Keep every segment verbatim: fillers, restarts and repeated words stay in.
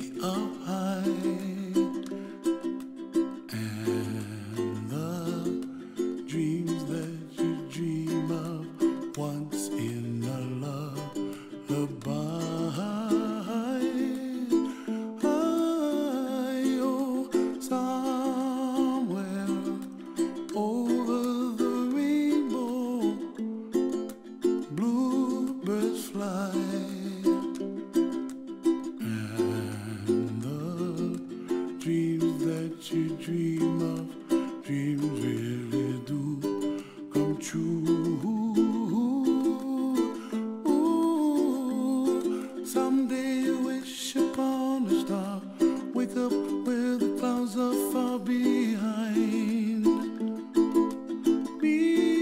up high, and the dreams that you dream of once in a lullaby. Oh, somewhere over the rainbow, bluebirds fly. Dreams that you dream of, dreams really do come true. Ooh, someday you wish upon a star, wake up where the clouds are far behind. Be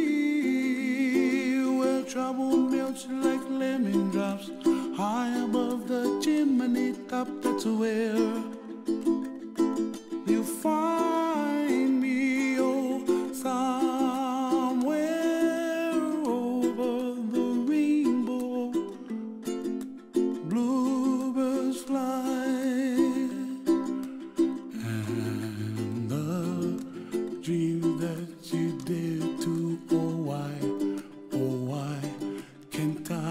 where trouble melts like lemon drops, high above the chimney top. That's where you find me, oh, somewhere over the rainbow, bluebirds fly, and the dream that you dare to, oh why, oh why can't I?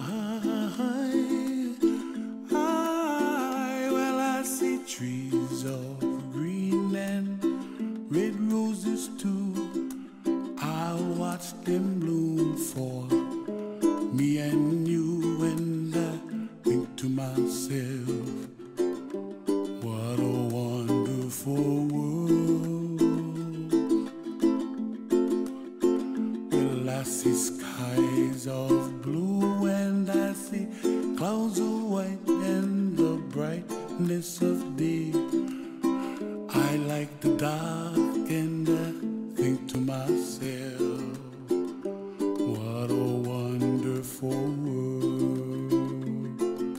Trees of green and red roses too, I watch them bloom for me and you, and I think to myself, what a wonderful world. Well, I see skies of blue and I see clouds of white and the brightness of day. I like the dark and I think to myself, what a wonderful world.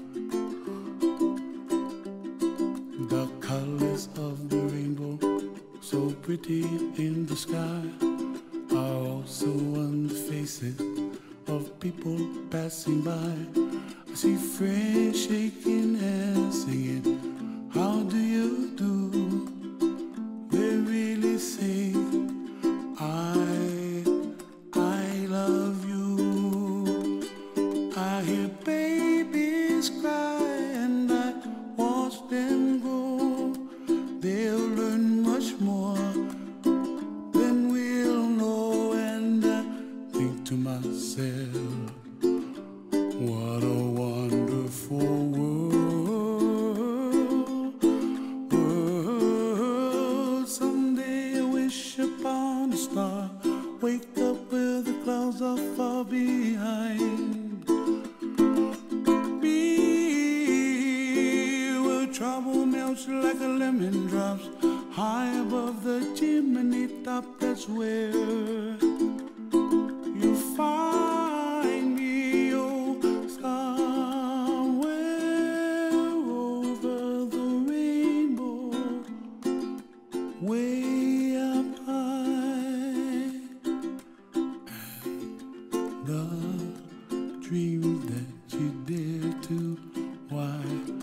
The colors of the rainbow, so pretty in the sky, are also on the faces of people passing by. I see friends shaking hands, singing, how do you do? They really say, I, I love you. I hear babies cry and I watch them grow. They'll learn much more than we'll know, and I think to myself, what a wonderful world, world. Someday I wish upon a star, wake up where the clouds are far behind. Be where trouble melts like a lemon drops, high above the chimney top. That's where you find me. Way up high, and the dreams that you dare to, why